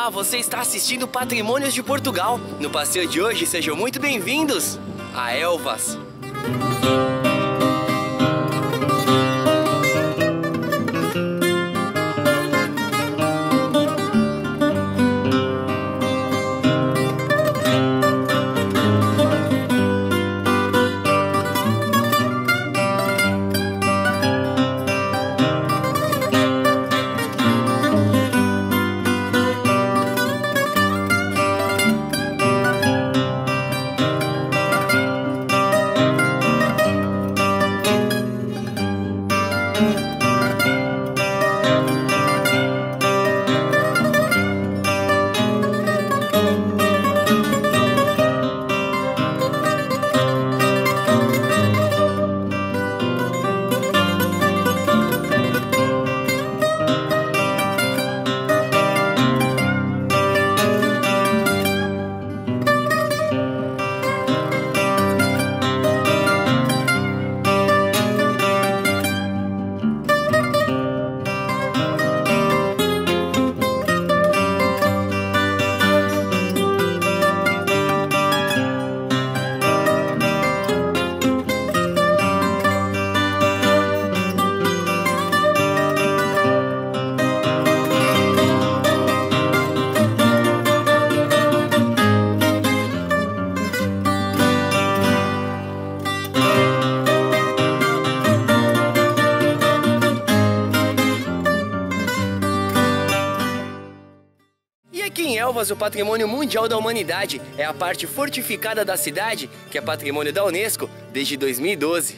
Olá, você está assistindo Patrimônios de Portugal. No passeio de hoje, sejam muito bem-vindos a Elvas. Aqui em Elvas, o Patrimônio Mundial da Humanidade é a parte fortificada da cidade, que é patrimônio da Unesco desde 2012.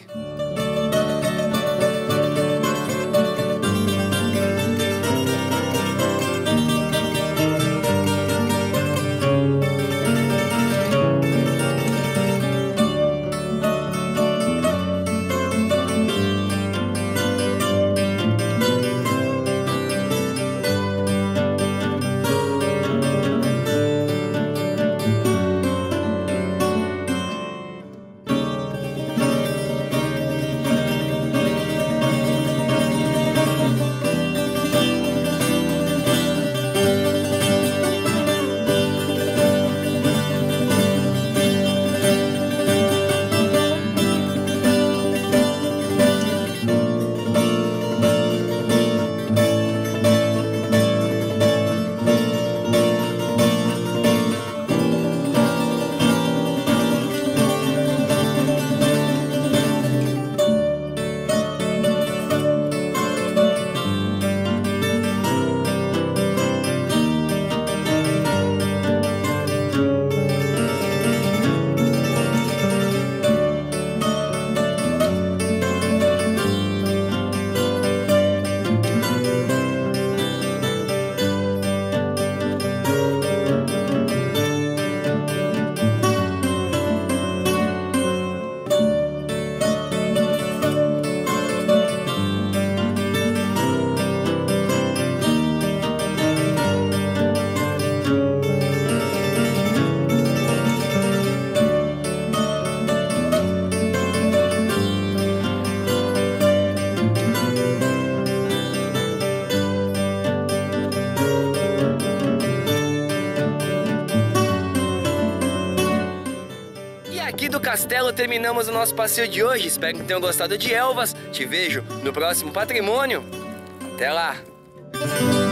Aqui do castelo terminamos o nosso passeio de hoje. Espero que tenham gostado de Elvas. Te vejo no próximo Patrimônio. Até lá!